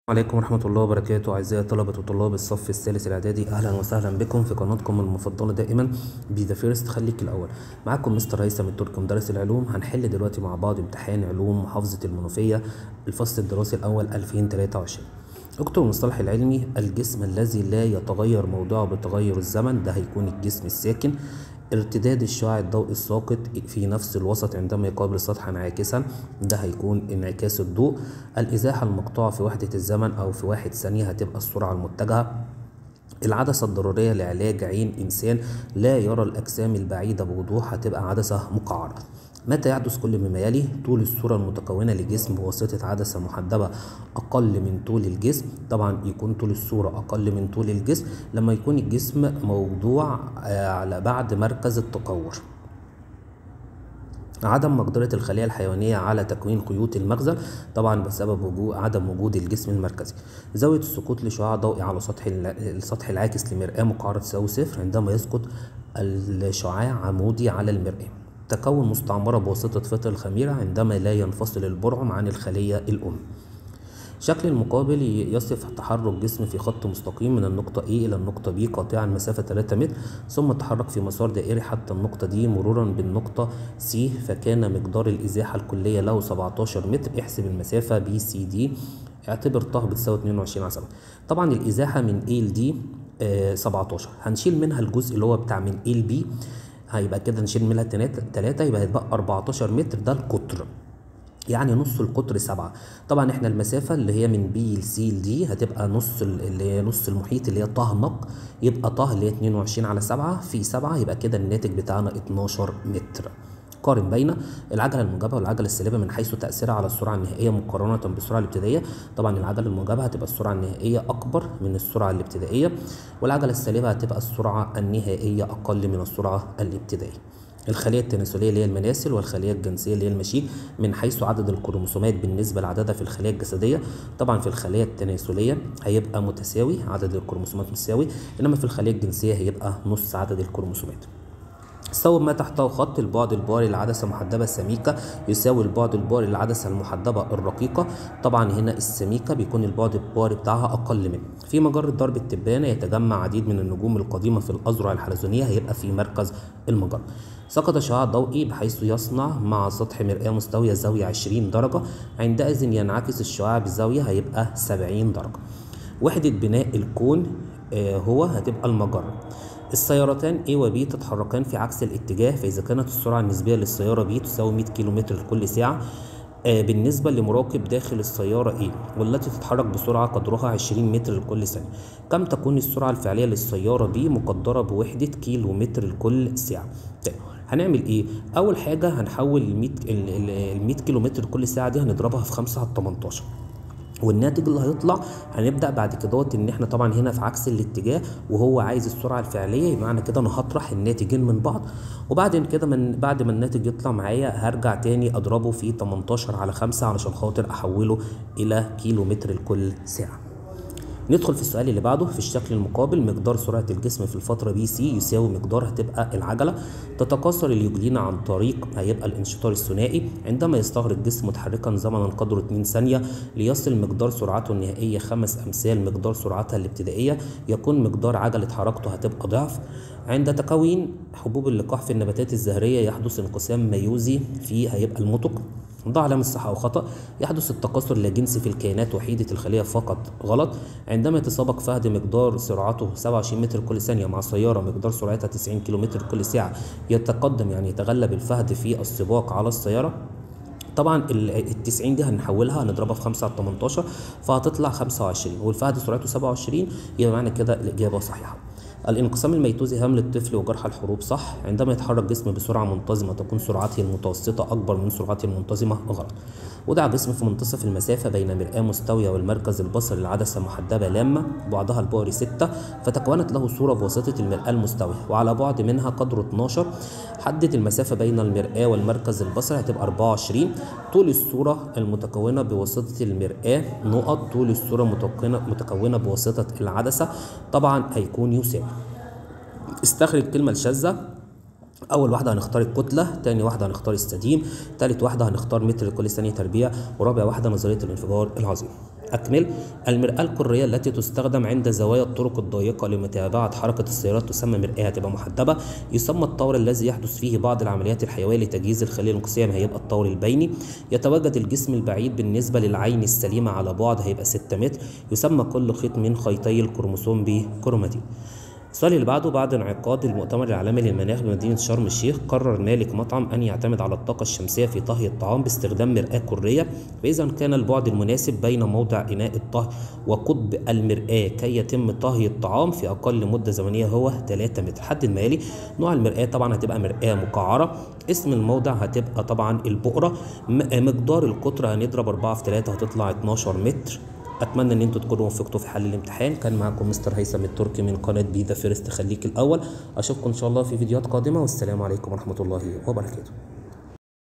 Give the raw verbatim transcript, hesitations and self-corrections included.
عليكم ورحمة الله وبركاته. أعزائي طلبة وطلاب الصف الثالث الإعدادي، أهلا وسهلا بكم في قناتكم المفضلة دائما بي ذا فيرست، خليك الأول. معاكم مستر هيثم التركي مدرس العلوم. هنحل دلوقتي مع بعض امتحان علوم محافظة المنوفية الفصل الدراسي الأول ألفين وتلاتة وعشرين. اكتب المصطلح العلمي: الجسم الذي لا يتغير موضعه بتغير الزمن، ده هيكون الجسم الساكن. ارتداد الشعاع الضوئي الساقط في نفس الوسط عندما يقابل سطحا عاكسا، ده هيكون انعكاس الضوء. الازاحة المقطوعة في وحدة الزمن او في واحد ثانية هتبقى السرعة المتجهة. العدسة الضرورية لعلاج عين إنسان لا يرى الأجسام البعيدة بوضوح هتبقى عدسة مقعرة. متى يحدث كل مما يلي؟ طول الصورة المتكونة لجسم بواسطة عدسة محدبة أقل من طول الجسم. طبعا يكون طول الصورة أقل من طول الجسم لما يكون الجسم موضوع على بعد مركز التقور. عدم مقدرة الخلية الحيوانية على تكوين خيوط المخزن، طبعا بسبب وجود عدم وجود الجسم المركزي. زاوية السقوط لشعاع ضوئي على سطح السطح العاكس لمرآة مقعرة تساوي صفر عندما يسقط الشعاع عمودي على المرآة. تكون مستعمرة بواسطة فلتر الخميرة عندما لا ينفصل البرعم عن الخلية الأم. شكل المقابل يصف تحرك جسم في خط مستقيم من النقطة A إلى النقطة B قاطعا مسافة ثلاثة متر، ثم تحرك في مسار دائري حتى النقطة D مرورا بالنقطة C، فكان مقدار الإزاحة الكلية له سبعتاشر متر. احسب المسافة B C D، اعتبر ط بتساوي اتنين وعشرين على سبعة. طبعا الإزاحة من A ل D آه سبعتاشر، هنشيل منها الجزء اللي هو بتاع من A ل B، هيبقى كده نشيل منها تلاتة، يبقى هيتبقى أربعتاشر متر، ده القطر، يعني نص القطر سبعة. طبعا احنا المسافة اللي هي من بي لسي لدي هتبقى نص اللي هي نص المحيط اللي هي ط نق، يبقى ط اللي هي اتنين وعشرين على سبعة في سبعة، يبقى كده الناتج بتاعنا اتناشر متر. قارن بين العجلة الموجبة والعجلة السالبة من حيث تأثيرها على السرعة النهائية مقارنة بالسرعة الابتدائية. طبعا العجلة الموجبة هتبقى السرعة النهائية أكبر من السرعة الابتدائية، والعجلة السالبة هتبقى السرعة النهائية أقل من السرعة الابتدائية. الخلية التناسلية اللي هي المناسل، والخلية الجنسية اللي هي المشيك من حيث عدد الكروموسومات بالنسبة لعددها في الخلية الجسدية. طبعا في الخلية التناسلية هيبقى متساوي، عدد الكروموسومات متساوي، انما في الخلية الجنسية هيبقى نص عدد الكروموسومات. صوب ما تحته خط: البعد الباري لعدسة محدبة سميكة يساوي البعد الباري للعدسة المحدبة الرقيقة. طبعا هنا السميكة بيكون البعد الباري بتاعها أقل منه. في مجرة درب التبانة يتجمع عديد من النجوم القديمة في الأذرع الحلزونية، هيبقى في مركز المجرة. سقط شعاع ضوئي بحيث يصنع مع سطح مرآة مستوية زاوية عشرين درجة، عندئذ ينعكس الشعاع بزاوية هيبقى سبعين درجة. وحدة بناء الكون آه هو هتبقى المجرة. السيارتان A و B تتحركان في عكس الاتجاه، فإذا كانت السرعة النسبية للسيارة B تساوي مية كيلو متر لكل ساعة آه بالنسبة لمراقب داخل السيارة A والتي تتحرك بسرعة قدرها عشرين متر لكل ثانية، كم تكون السرعة الفعلية للسيارة B مقدرة بوحدة كيلو متر لكل ساعة؟ طيب هنعمل ايه؟ اول حاجه هنحول ال مية كيلو متر كل ساعه دي هنضربها في خمسة على تمنتاشر، والناتج اللي هيطلع هنبدا بعد كده ان احنا طبعا هنا في عكس الاتجاه وهو عايز السرعه الفعليه، يبقى معنى كده انا هطرح الناتجين من بعض، وبعد كده من بعد ما الناتج يطلع معايا هرجع تاني اضربه في تمنتاشر على خمسة علشان خاطر احوله الى كيلو متر لكل ساعه. ندخل في السؤال اللي بعده. في الشكل المقابل مقدار سرعة الجسم في الفترة بي سي يساوي مقدار هتبقى العجلة. تتكاثر اليوجلينة عن طريق هيبقى الانشطار الثنائي عندما يستغرق جسم متحركا زمنا قدره اتنين ثانية ليصل مقدار سرعته النهائية خمس أمثال مقدار سرعتها الابتدائية، يكون مقدار عجلة حركته هتبقى ضعف. عند تكوين حبوب اللقاح في النباتات الزهرية يحدث انقسام ميوزي في هيبقى المتق. ضع علامة صح أو خطأ. يحدث التكاثر اللاجنسي في الكائنات وحيدة الخلية فقط غلط. عندما يتسابق فهد مقدار سرعته سبعة وعشرين متر كل ثانية مع سيارة مقدار سرعتها تسعين كيلو متر كل ساعة، يتقدم يعني يتغلب الفهد في السباق على السيارة. طبعا ال تسعين دي هنحولها هنضربها في خمسة على تمنتاشر فهتطلع خمسة وعشرين، والفهد سرعته سبعة وعشرين، يبقى معنى كده الإجابة صحيحة. الانقسام الميتوزي هام للطفل وجرح الحروب صح. عندما يتحرك جسم بسرعة منتظمة تكون سرعته المتوسطة أكبر من سرعته المنتظمة غلط. وضع جسم في منتصف المسافة بين مرآة مستوية والمركز البصري للعدسة محدبة لامة بعدها البعد ستة، فتكونت له صورة بواسطة المرآة المستوية وعلى بعد منها قدره اتناشر. حدد المسافة بين المرآة والمركز البصري هتبقى أربعة وعشرين. طول الصورة المتكونة بواسطة المرآة نقط طول الصورة متكونة بواسطة العدسة، طبعا هيكون يساوي. استخرج الكلمة الشاذة. أول واحدة هنختار الكتلة، تاني واحدة هنختار السديم، تالت واحدة هنختار متر لكل ثانية تربيع، ورابع واحدة نظرية الانفجار العظيم. أكمل. المرآة القارية التي تستخدم عند زوايا الطرق الضيقة لمتابعة حركة السيارات تسمى مرآة، هتبقى محدبة. يسمى الطور الذي يحدث فيه بعض العمليات الحيوية لتجهيز الخلية الانقسامية هيبقى الطور البيني. يتواجد الجسم البعيد بالنسبة للعين السليمة على بعد هيبقى ستة متر. يسمى كل خيط من خيطي الكروموسوم بكروماتين. السؤال اللي بعده، بعد انعقاد المؤتمر العالمي للمناخ بمدينة شرم الشيخ قرر مالك مطعم أن يعتمد على الطاقة الشمسية في طهي الطعام باستخدام مرآة قارية، فإذا كان البعد المناسب بين موضع إناء الطهي وقطب المرآة كي يتم طهي الطعام في أقل مدة زمنية هو ثلاثة متر. حدد مالي. نوع المرآة طبعا هتبقى مرآة مقعرة. اسم الموضع هتبقى طبعا البؤرة. مقدار القطر هنضرب أربعة في ثلاثة هتطلع اتناشر متر. اتمنى ان انتوا تكونوا وفقتوا في حل الامتحان. كان معكم مستر هيثم التركي من قناه بي ذا فيرست، خليك الاول. اشوفكم ان شاء الله في فيديوهات قادمه، والسلام عليكم ورحمه الله وبركاته.